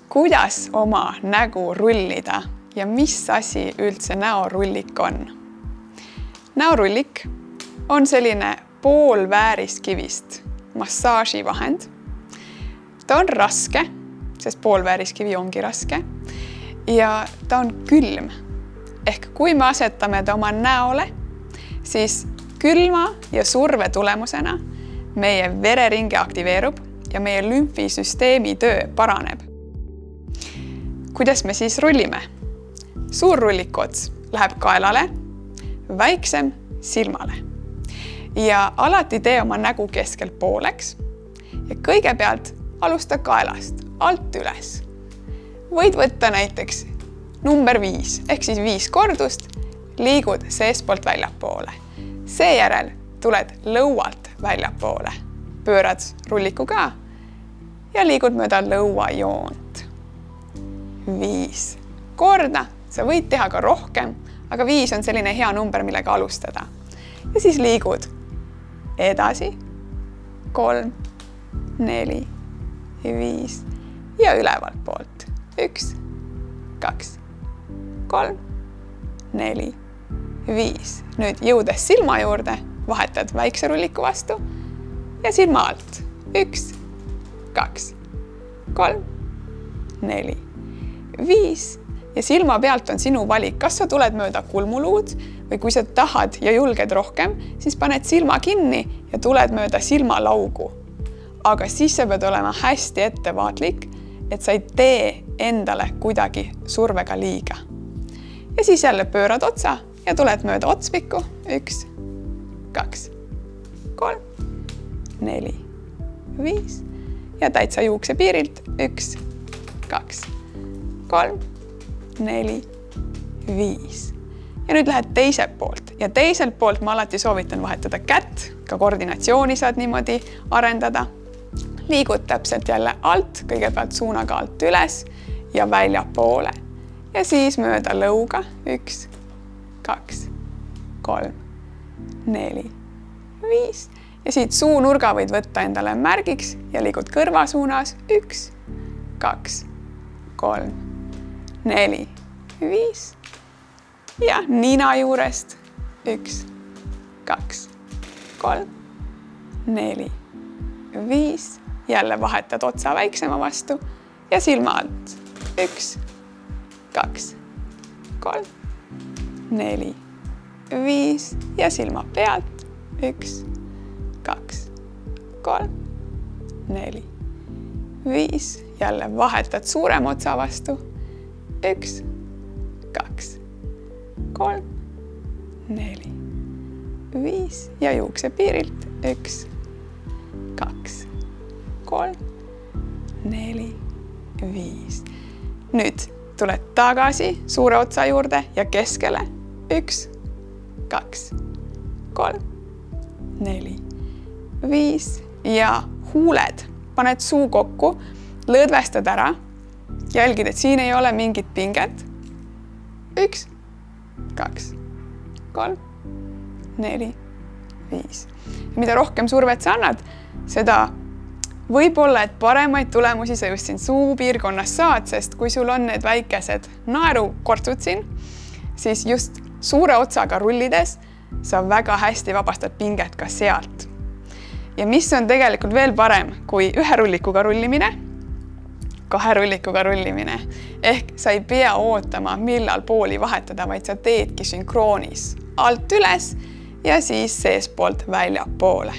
Kuidas oma nägu rullida ja mis asi üldse näorullik on? Näorullik on selline poolvääriskivist massaaživahend. Ta on raske, sest poolvääriskivi ongi raske ja ta on külm. Ehk kui me asetame ta oma näole, siis külma ja surve tulemusena meie vereringe aktiveerub ja meie lümfisüsteemi töö paraneb. Kuidas me siis rullime? Suur rullikots läheb kaelale, väiksem silmale. Ja alati tee oma nägu keskelt pooleks ja kõigepealt alusta kaelast, alt üles. Võid võtta näiteks number 5 ehk siis 5 kordust, liigud seestpoolt väljapoole. Seejärel tuled lõualt väljapoole, pöörad rulliku ka ja liigud mööda lõuajoont. 5 korda, sa võid teha ka rohkem, aga 5 on selline hea number, millega alustada. Ja siis liigud edasi, 3, 4, 5 ja ülevalt poolt. 1, 2, 3, 4, 5. Nüüd jõudes silma juurde, vahetad väikse rulliku vastu ja silma alt. 1, 2, 3, 4, 5 ja silma pealt on sinu valik, kas sa tuled mööda kulmuluud või kui sa tahad ja julged rohkem, siis paned silma kinni ja tuled mööda silmalaugu. Aga siis sa pead olema hästi ettevaatlik, et sa ei tee endale kuidagi survega liiga. Ja siis jälle pöörad otsa ja tuled mööda otspikku. 1, 2, 3, 4, 5 ja täitsa juukse piirilt. 1, 2, 3, 4, 5. Ja nüüd lähed teiselt poolt ja teiselt poolt ma alati soovitan vahetada kätt, ka koordinatsiooni saad niimoodi arendada. Liigud täpselt jälle alt, kõigepealt suunaga alt üles ja väljapoole ja siis mööda lõuga. 1, 2, 3, 4, 5 ja siit suunurga võid võtta endale märgiks ja liigud kõrva suunas. 1, 2, 3, 4, 5 ja nina juurest 1, 2, 3, 4, 5. Jälle vahetad otsa väiksema vastu ja silma alt. 1, 2, 3, 4, 5 ja silma pealt. 1, 2, 3, 4, 5. Jälle vahetad suurema otsa vastu. 1, 2, 3, 4, 5 ja juukse piirilt. 1, 2, 3, 4, 5. Nüüd tuled tagasi suure otsa juurde ja keskele. 1, 2, 3, 4, 5 ja huuled. Paned suu kokku, lõdvestad ära. Jälgid, et siin ei ole mingit pinget. 1, 2, 3, 4, 5. Mida rohkem survet sa annad, seda võib-olla, et paremaid tulemusi sa just siin suupiirkonnas saad, sest kui sul on need väikesed naerukortsud siin, siis just suure otsaga rullides sa väga hästi vabastad pinget ka sealt. Ja mis on tegelikult veel parem kui 1 rullikuga rullimine, 2 rullikuga rullimine. Ehk sa ei pea ootama, millal pooli vahetada, vaid sa teedki sünkroonis alt üles ja siis seespoolt väljapoole.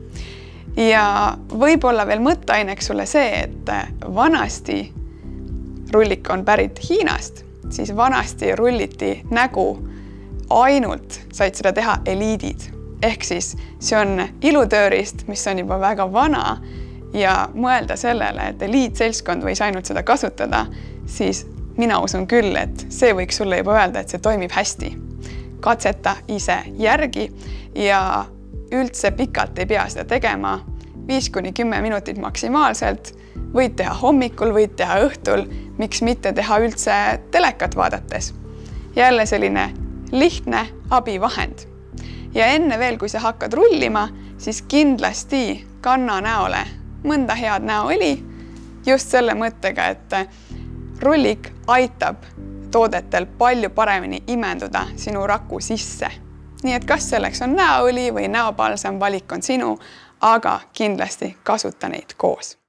Ja võib-olla veel mõtteaineks sulle see, et vanasti rullik on pärit Hiinast, siis vanasti rulliti nägu ainult, said seda teha eliidid. Ehk siis see on ilutöörist, mis on juba väga vana ja mõelda sellele, et eliitseltskond võis ainult seda kasutada, siis mina usun küll, et see võiks sulle juba öelda, et see toimib hästi. Katseta ise järgi ja üldse pikalt ei pea seda tegema, 5–10 minutit maksimaalselt, võid teha hommikul, võid teha õhtul, miks mitte teha üldse telekat vaadates. Jälle selline lihtne abivahend. Ja enne veel, kui sa hakkad rullima, siis kindlasti kanna näole mõnda head näoõli just selle mõttega, et rullik aitab toodetel palju paremini imenduda sinu raku sisse. Nii et kas selleks on näoõli või näopalsam, valik on sinu, aga kindlasti kasuta neid koos.